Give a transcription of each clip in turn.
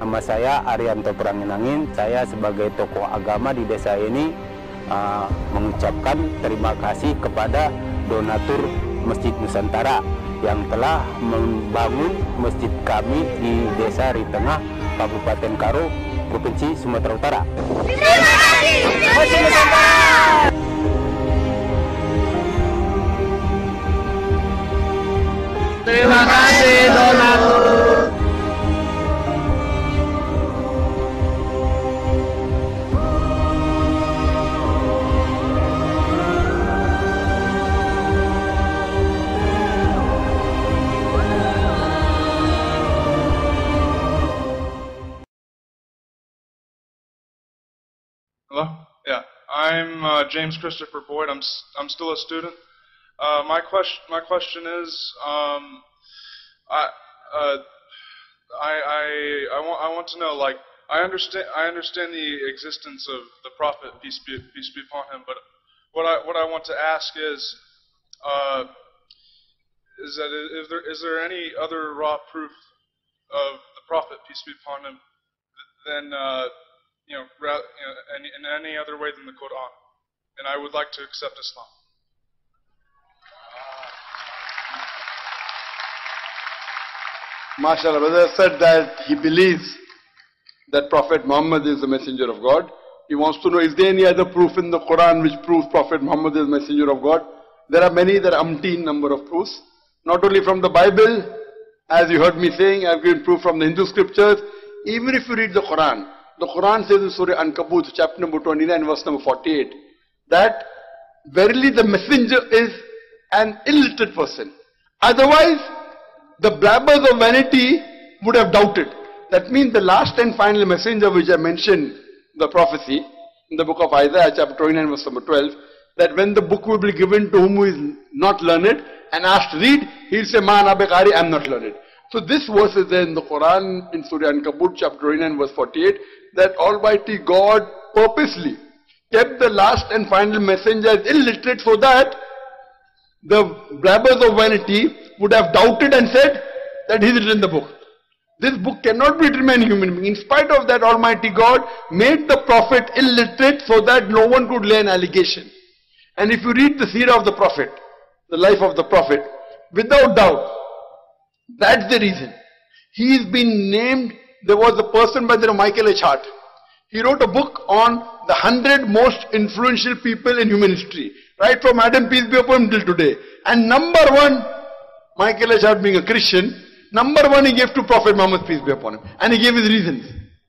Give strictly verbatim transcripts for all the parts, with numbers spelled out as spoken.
Nama saya Arianto Pranginangin. Saya sebagai tokoh agama di desa ini uh, mengucapkan terima kasih kepada donatur Masjid Nusantara yang telah membangun masjid kami di Desa Ritengah, Kabupaten Karo, Provinsi Sumatera Utara. Terima kasih Masjid Nusantara. Terima kasih donatur. Hello? Yeah, I'm uh, James Christopher Boyd. I'm I'm still a student. Uh, my question my question is, um, I uh, I I I want I want to know, like, I understand I understand the existence of the Prophet, peace be peace be upon him, but what I what I want to ask is, uh, is that is there is there any other raw proof of the Prophet, peace be upon him, than uh, you know, rather, you know, any, in any other way than the Quran? And I would like to accept Islam. MashaAllah, brother said that he believes that Prophet Muhammad is the messenger of God. He wants to know, is there any other proof in the Quran which proves Prophet Muhammad is the messenger of God? There are many, there are umpteen number of proofs. Not only from the Bible, as you heard me saying, I have given proof from the Hindu scriptures. Even if you read the Quran, the Quran says in Surah Ankabut, chapter number twenty-nine, verse number forty-eight, that verily the messenger is an illiterate person. Otherwise, the blabbers of vanity would have doubted. That means the last and final messenger which I mentioned, the prophecy, in the book of Isaiah, chapter twenty-nine, verse number twelve, that when the book will be given to whom who is not learned and asked to read, he will say, Ma ana biqari, I am not learned. So this verse is there in the Quran, in Surah Ankabut, chapter twenty-nine, verse forty-eight, that Almighty God purposely kept the last and final messenger as illiterate so that the blabbers of vanity would have doubted and said that he is written the book. This book cannot be written by any human being. In spite of that, Almighty God made the Prophet illiterate so that no one could lay an allegation. And if you read the seerah of the Prophet, the life of the Prophet, without doubt, that's the reason. He is been named. There was a person by the name of Michael H. Hart. He wrote a book on the hundred most influential people in human history, right from Adam, peace be upon him, till today. And number one, Michael H. Hart being a Christian, number one he gave to Prophet Muhammad, peace be upon him. And he gave his reasons.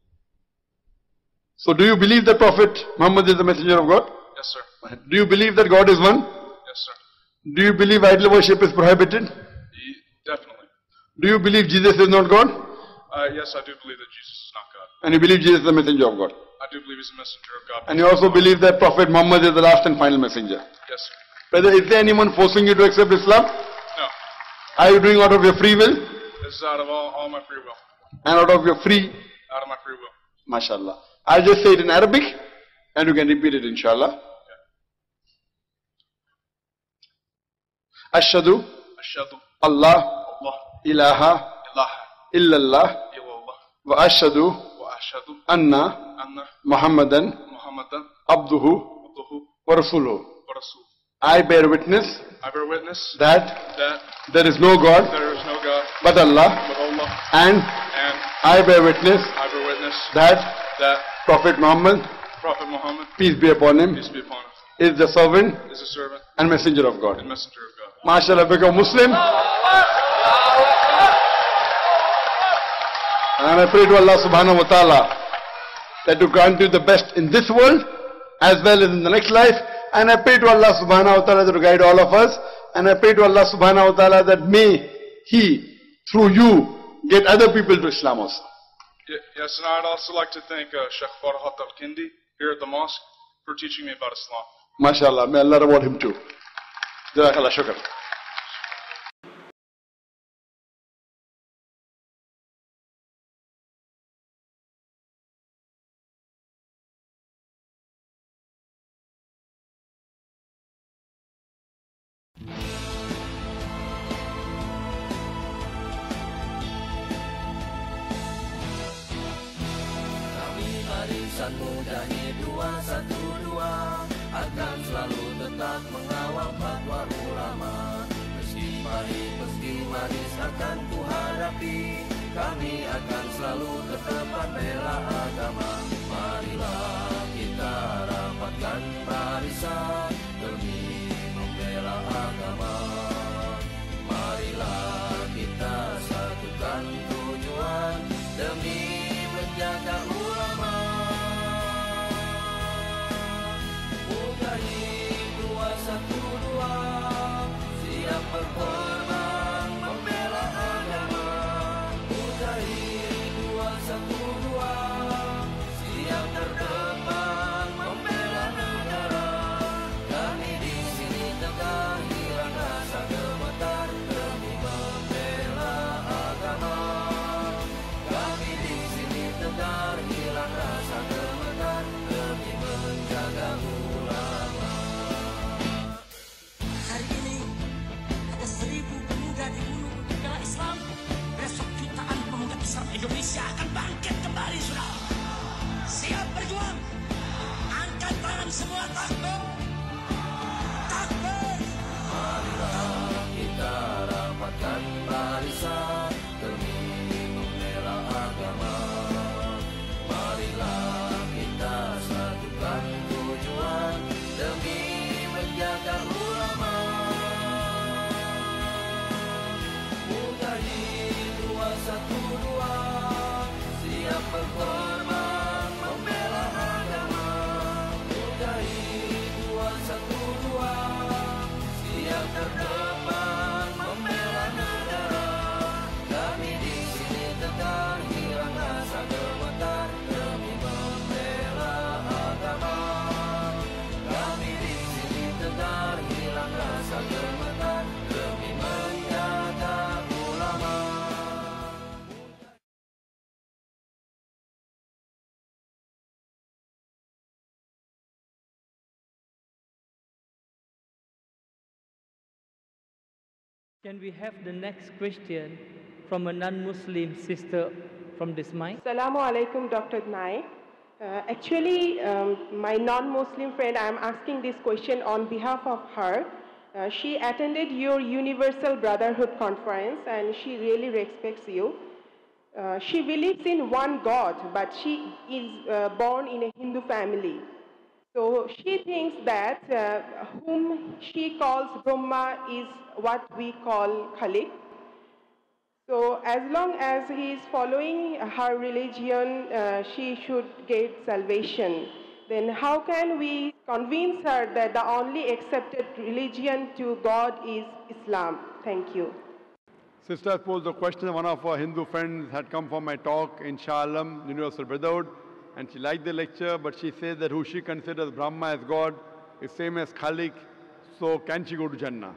So do you believe that Prophet Muhammad is the messenger of God? Yes, sir. Do you believe that God is one? Yes, sir. Do you believe idol worship is prohibited? Ye definitely. Do you believe Jesus is not God? Uh, yes, I do believe that Jesus is not God. And you believe Jesus is the messenger of God? I do believe he's a messenger of God. And you also believe that Prophet Muhammad is the last and final messenger? Yes, sir. Brother, is there anyone forcing you to accept Islam? No. Are you doing out of your free will? This is out of all, all my free will. And out of your free? Out of my free will. MashaAllah. I'll just say it in Arabic and you can repeat it, inshallah. Ashhadu Ashhadu Allah Allah ilaha ilaha illallah illallah wa ashhadu wa ashhadu anna anna Muhammadan Muhammadan abduhu abduhu wa rasuluhu. wa rasul. I bear witness I bear witness that that there is no God there is no God but Allah, but Allah, and and I bear witness I bear witness that that Prophet Muhammad, Prophet Muhammad, peace be upon him, peace be upon him, is the servant is a servant and messenger of God. and messenger of God. MashaAllah, become Muslim. And I pray to Allah subhanahu wa ta'ala that to grant you the best in this world as well as in the next life. And I pray to Allah subhanahu wa ta'ala to guide all of us. And I pray to Allah subhanahu wa ta'ala that may He, through you, get other people to Islam also. Yes, and I'd also like to thank uh, Sheikh Farhat Al-Kindi here at the mosque for teaching me about Islam. MashaAllah, may Allah reward him too. Jazakallah shukr. Yayasan Mujahid dua satu dua akan selalu tetap mengawal fatwa ulama. Meski pahit, meski manis akan ku hadapi, kami akan selalu tetap membela agama. Marilah kita rapatkan barisan demi membela agama. Marilah kita satukan tujuan demi menjaga ulama. Mujahid dua satu dua siap berkorban membela agama. Mujahid dua satu dua siap terdepan membela negara. Kami di sini tegak hilang rasa gemetar demi membela agama. Kami di sini tegak hilang rasa gemetar demi menjaga ulama. Hari ini ada seribu pemuda dibunuh untuk bela Islam. Besok jutaan pemuda Islam Indonesia akan bangkit kembali, saudara. Siap berjuang. Angkat tangan semua, takbir. Takbir. Marilah kita rapatkan barisan demi membela agama. Marilah kita satukan tujuan demi menjaga ulama. Mujahid dua satu dua siap berkorban membela agama. Mujahid dua satu dua siap terdepan membela negara. Kami di sini tegak hilang rasa gemetar demi membela agama. Kami di sini tegak hilang rasa gemetar demi menjaga ulama. Can we have the next question from a non-Muslim sister from this mic? Assalamu alaikum, Doctor Nai. Uh, actually, um, my non-Muslim friend, I am asking this question on behalf of her. Uh, she attended your Universal Brotherhood conference and she really respects you. Uh, she believes in one God, but she is uh, born in a Hindu family. So she thinks that uh, whom she calls Brahma is what we call Khalik. So as long as he is following her religion, uh, she should get salvation. Then how can we convince her that the only accepted religion to God is Islam? Thank you. Sister posed the question. One of our Hindu friends had come for my talk in Shah Alam, Universal Brotherhood, and she liked the lecture, but she said that who she considers Brahma as God is same as Khalik, so can she go to Jannah?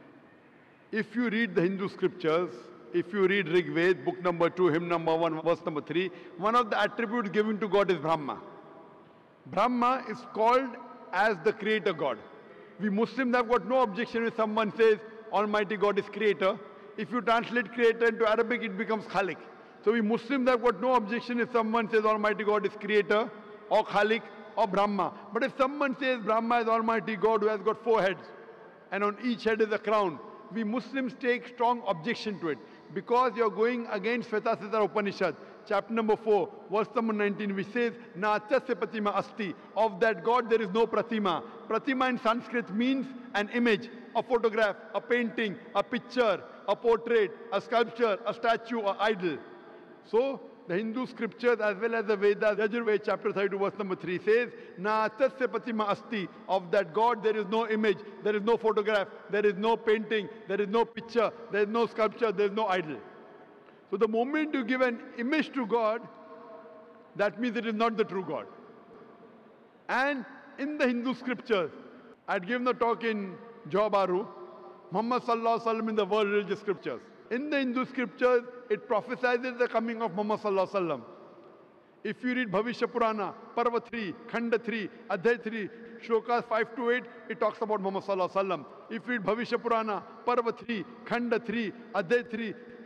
If you read the Hindu scriptures, if you read Rig Ved, book number two, hymn number one, verse number three, one of the attributes given to God is Brahma. Brahma is called as the creator God. We Muslims have got no objection if someone says Almighty God is creator. If you translate creator into Arabic, it becomes Khalik. So we Muslims have got no objection if someone says Almighty God is creator or Khalik or Brahma. But if someone says Brahma is Almighty God who has got four heads and on each head is a crown, we Muslims take strong objection to it because you're going against Shvetasitra Upanishad, chapter number four, verse number nineteen, which says, Na achasya pratima asti. Of that God there is no pratima. Pratima in Sanskrit means an image, a photograph, a painting, a picture, a portrait, a sculpture, a statue, an idol. So, the Hindu scriptures as well as the Vedas, Yajurveda chapter thirty-two verse number three says, Na achasya pratima asti. Of that God there is no image, there is no photograph, there is no painting, there is no picture, there is no sculpture, there is no idol. So the moment you give an image to God, that means it is not the true God. And in the Hindu scriptures, I had given the talk in Johor Bahru, Muhammad Sallallahu Alaihi Wasallam in the world religious scriptures. In the Hindu scriptures, it prophesies the coming of Muhammad Sallallahu Alaihi Wasallam. If you read Bhavishya Purana, Parva three, Khanda three, Adhyay three, Shlokas five to eight, it talks about Muhammad Sallallahu Alaihi Wasallam. If you read Bhavishya Purana, Parva three, Khanda three, Adhyay three,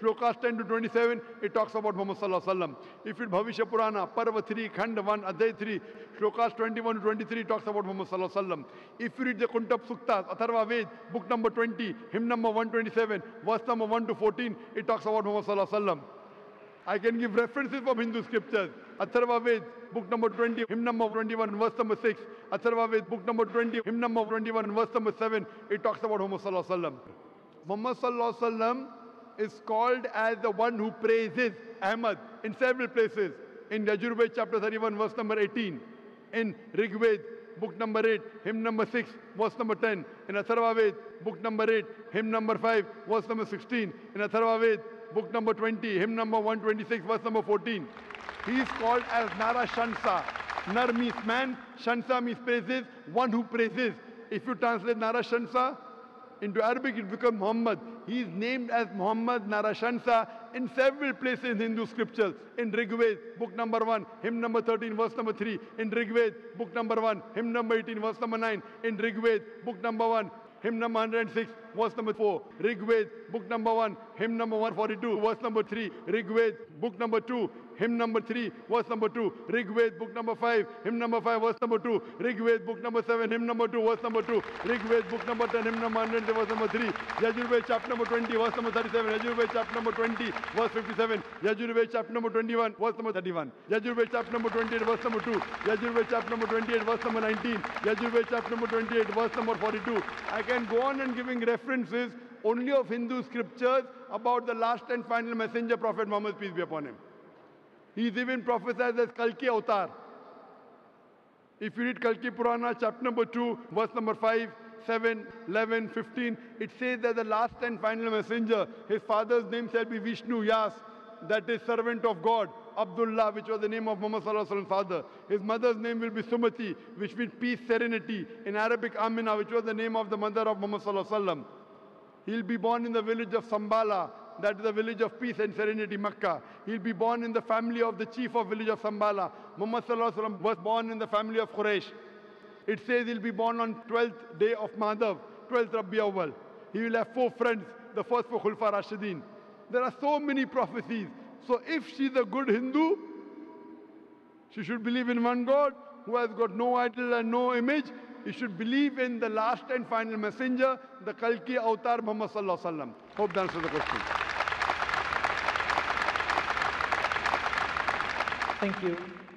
Shlokas ten to twenty-seven, it talks about Muhammad sallallahu alaihi wasallam. If you read Bhavishya Purana, Parva three, Khand one, Adhyay three, Shlokas twenty-one to twenty-three, it talks about Muhammad sallallahu alaihi wasallam. If you read the Kuntap Suktas, Atharva Ved, book number twenty, hymn number one twenty-seven, verse number one to fourteen, it talks about Muhammad sallallahu alaihi wasallam. I can give references from Hindu scriptures. Atharva Ved, book number twenty, hymn number twenty-one, verse number six. Atharva Ved, book number twenty, hymn number twenty-one, verse number seven. It talks about Muhammad sallallahu alaihi wasallam. Muhammad sallallahu alaihi wasallam is called as the one who praises Ahmad in several places. In Yajurved chapter thirty-one, verse number eighteen. In Rigved, book number eight, hymn number six, verse number ten. In Atharva Ved, book number eight, hymn number five, verse number sixteen. In Atharva Ved, book number twenty, hymn number one twenty-six, verse number fourteen. He is called as Nara Shansa. Nar means man, Shansa means praises, one who praises. If you translate Nara Shansa into Arabic, it becomes Muhammad. He is named as Muhammad Nara Shansa in several places in Hindu scriptures. In Rigved, book number one, hymn number thirteen, verse number three. In Rigved, book number one, hymn number eighteen, verse number nine. In Rigved, book number one, hymn number one hundred six, verse number four. Rigved, book number one, hymn number one forty-two, verse number three. Rigved, book number two, hymn number three, verse number two. Rigved, book number five, hymn number five, verse number two. Rigved, book number seven, hymn number two, verse number two. Rigved, book number ten, hymn number one hundred, verse number three. Yajurved, chapter number twenty, verse number thirty-seven. Yajurved, chapter number twenty, verse fifty-seven. Yajurved, chapter number twenty-one, verse number thirty-one. Yajurved, chapter number twenty-eight, verse number two. Yajurved, chapter number twenty-eight, verse number nineteen. Yajurved, chapter number twenty-eight, verse number forty-two. I can go on and giving references only of Hindu scriptures about the last and final messenger, Prophet Muhammad, peace be upon him. He is even prophesied as Kalki Avatar. If you read Kalki Purana, chapter number two, verse number five, seven, eleven, fifteen, it says that the last and final messenger, his father's name shall be Vishnu Yas, that is servant of God. Abdullah, which was the name of Muhammad sallallahu alaihi wasallam's father. His mother's name will be Sumati, which means peace, serenity. In Arabic, Amina, which was the name of the mother of Muhammad sallallahu alaihi wasallam. He'll be born in the village of Sambala, that is the village of peace and serenity, Makkah. He'll be born in the family of the chief of village of Sambala. Muhammad sallallahu alaihi wasallam was born in the family of Quraysh. It says he'll be born on twelfth day of Madhav, twelfth Rabi Awwal. He will have four friends, the first four Khulfa Rashidin. There are so many prophecies. So if she's a good Hindu, she should believe in one God who has got no idol and no image. He should believe in the last and final messenger, the Kalki Avatar Muhammad sallallahu alaihi wasallam. Hope that answers the question. Thank you.